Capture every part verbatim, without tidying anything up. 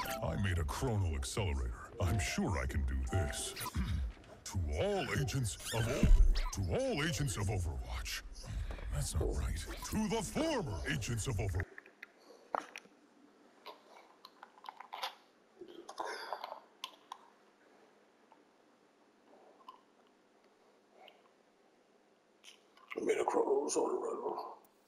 I made a chronal accelerator. I'm sure I can do this. To all agents of o to all agents of Overwatch. That's not right. To the former agents of Overwatch. I made a chronal accelerator.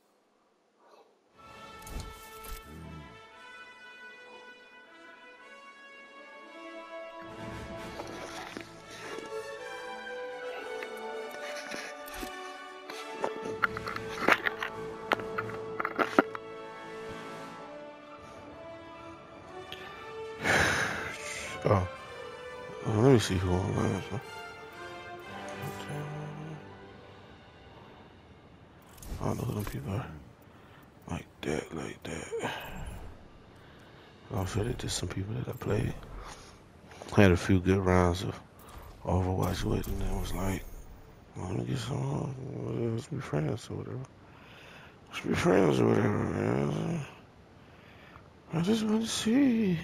Oh, well, let me see who online. I don't know who them people are. Like that, like that. I'm sure there's just some people that I played. Had a few good rounds of Overwatch with, and it was like, well, let me get some. Let's be friends or whatever. Let's be friends or whatever, man. I just want to see.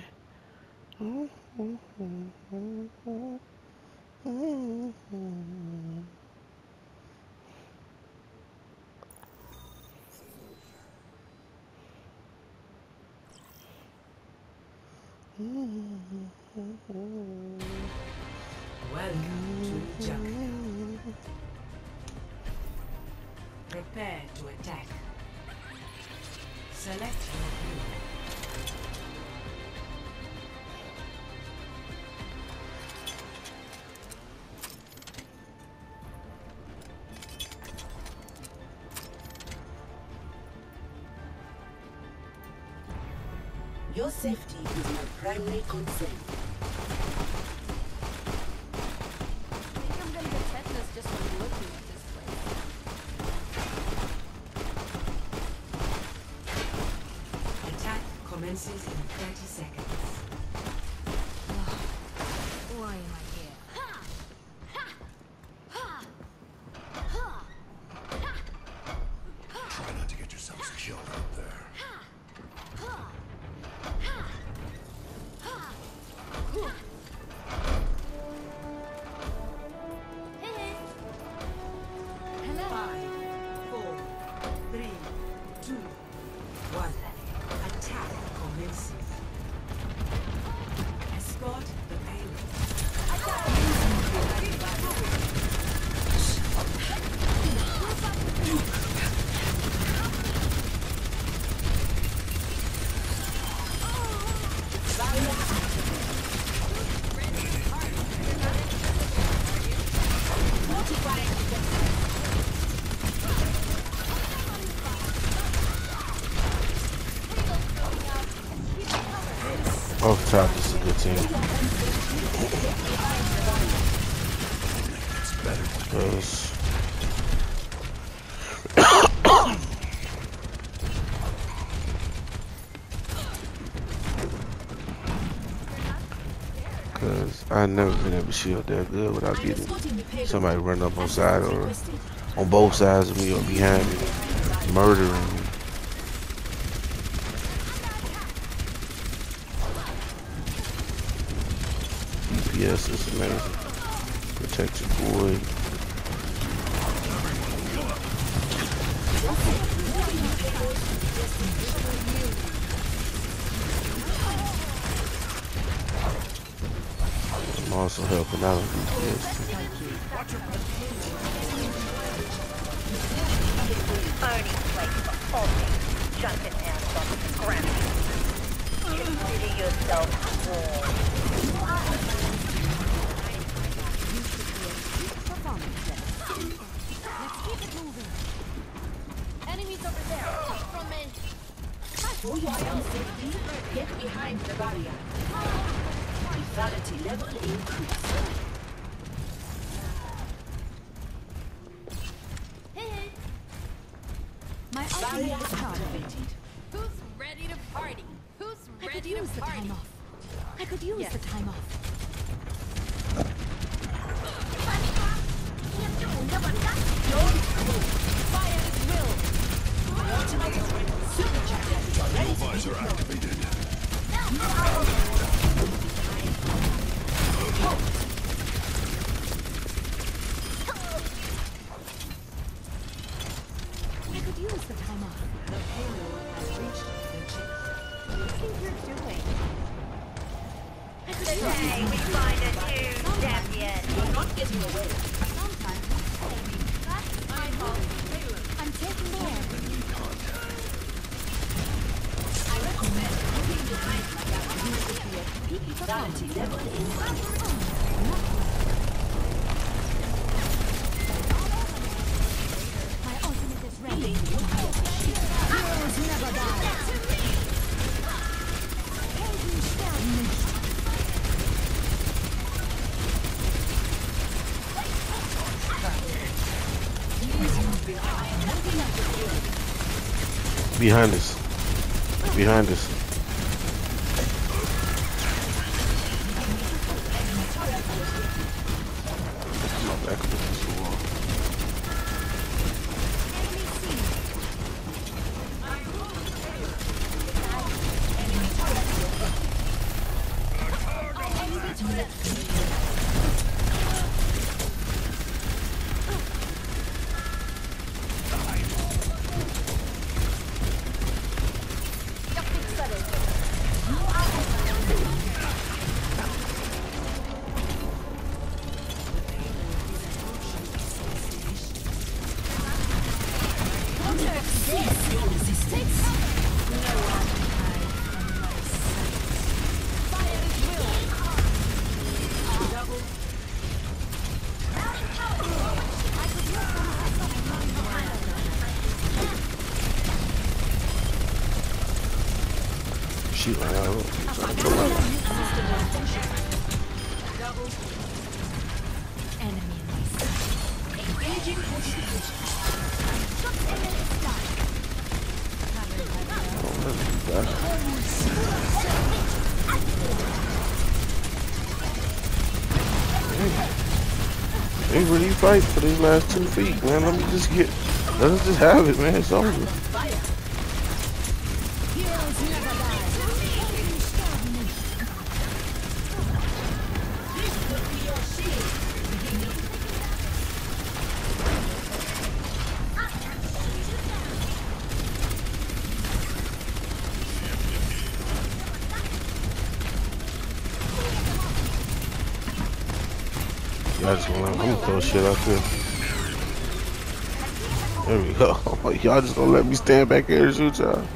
Welcome to the jungle. Prepare to attack. Select your hero. Your safety is my primary concern. I think I'm gonna get tetanus just from looking at this place. Attack commences in thirty seconds. Why am I here? Try not to get yourselves killed out there. Five, four, three, two, one. Attack commences. Escort the payload. Off top, this is a good team. Because Cause I never been able to shield that good without getting somebody run up on side or on both sides of me or behind me, murdering me. D P S is amazing. Protect your boy. I'm also helping out with D P S too. Only place for all things jumping ass on the ground. Consider yourself warned. Let's keep it moving. Enemies over there. From me. For your own safety, get behind the barrier. Lethality level increased. Hey, my Barrier ultimate is charged. activated. Who's ready to party? Who's I could ready use to the party? time off. I could use Yes. the time off. Fire at will. Ultimate supercharger ready to be deployed. Activated. we find a new champion. You're not getting away. Sometimes that's my fault. I'm taking care. I recommend looking behind like that used to be a peak sanity level in My ultimate is ready. Heroes never die. Behind us. Behind us. Come on, back up against the wall. Shoot, I got hook. Trying to come out. Enemy in my sight. Engaging hostage. Oh, that's bad. They really fight for these last two feet, man. Let me just get, let us just have it, man. It's over. Y'all just gonna, I'm gonna throw shit up here. There we go. Y'all just gonna let me stand back here and shoot y'all.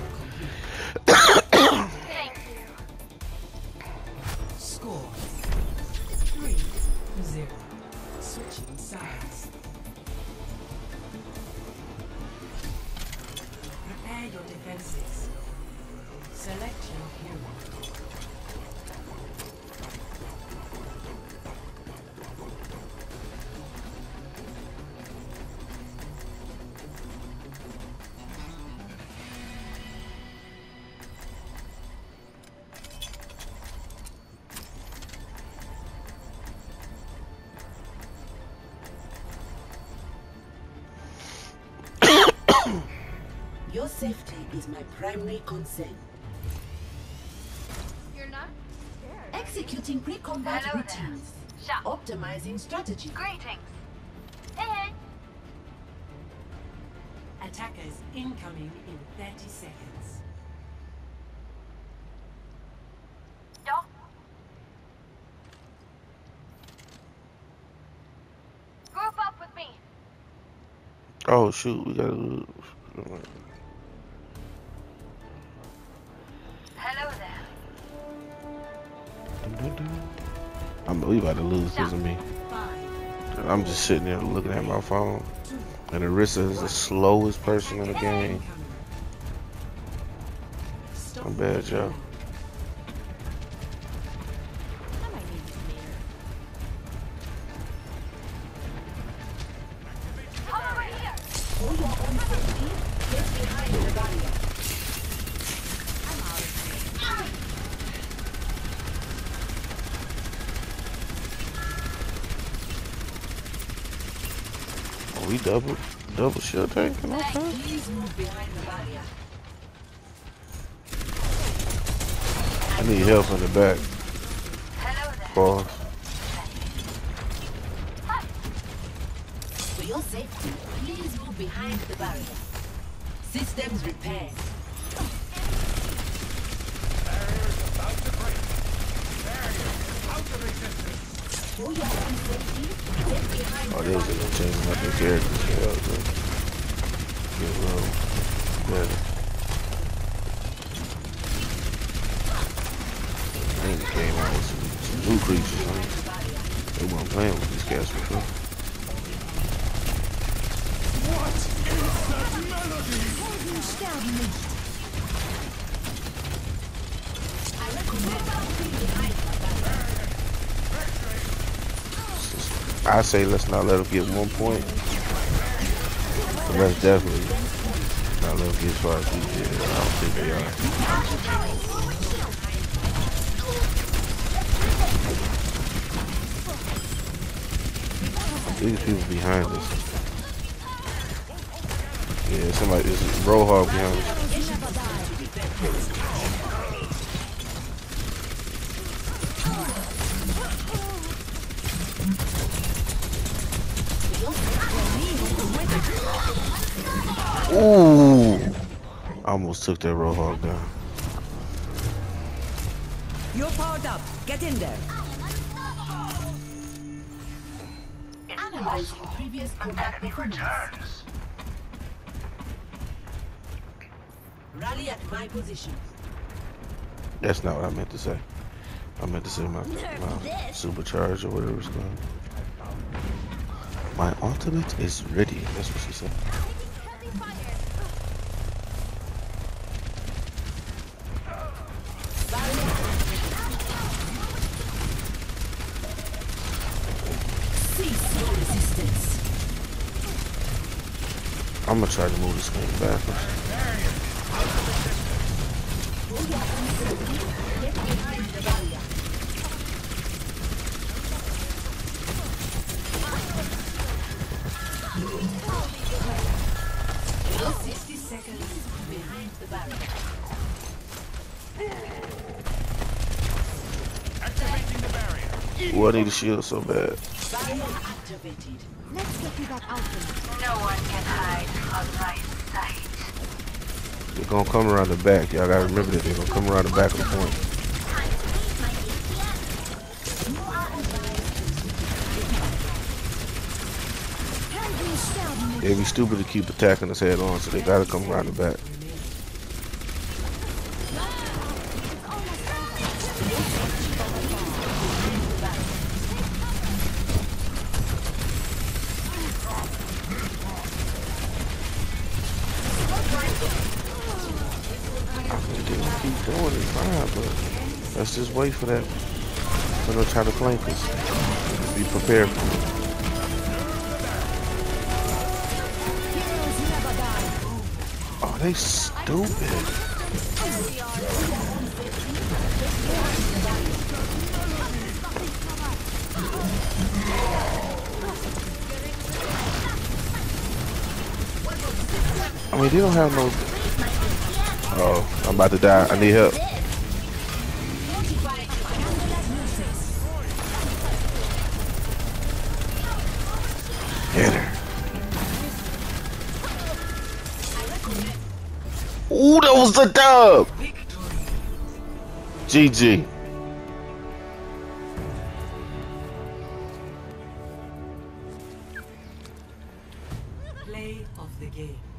Score three zero. Switching sides. Prepare your defenses. Select your hero. Your safety is my primary concern. You're not scared. Executing pre-combat Hello routines. there. Sha. Optimizing strategy. Greetings. Hey, hey. Attackers incoming in thirty seconds. Stop. Group up with me. Oh shoot, we gotta. Hello there. I'm we about to lose because of me. I'm just sitting there looking at my phone. And Arissa is the slowest person in the game. I'm bad, y'all. I might need you later. Come over here. For your own safety, get behind the barrier. I'm out of here. Oh, we double, double shield tanking. Okay. Please move behind the barrier. I need help in the back. Hello there. Pause. For your safety, please move behind the barrier. Systems repaired. Barrier's about to break. Barrier about to resist. Oh, they was in there changing up their characters. Yeah, okay. Get low. Better. I think they came out with some, some new creatures. Huh? They weren't playing with these cats before. What is that melody? I say let's not let them get one point. But let's definitely not let them get as far as we did. I don't think they are. These people behind us. Yeah, somebody, there's a Roadhog behind us. Ooh! I almost took that Roadhog down. You're powered up. Get in there. Analyzing previous combat performance. Rally at my position. That's not what I meant to say. I meant to say my, my supercharge or whatever it's called. My ultimate is ready. That's what she said. I'm gonna try to move this game backwards. sixty seconds behind the barrier. Activating the barrier. Ooh, I need a shield so bad. Barrier activated. Let's get you that outfit. No one can hide from my sight. They're gonna come around the back. Y'all gotta remember that they're gonna come around the back of the point. They'd be stupid to keep attacking us head on, so they gotta come around the back. Keep doing it fine, but let's just wait for that. So they'll try to flank us. Be prepared for it. Oh, they stupid. I mean, they don't have no. Oh, I'm about to die. I need help. Get her. Ooh, that was the dub. G G. Play of the game.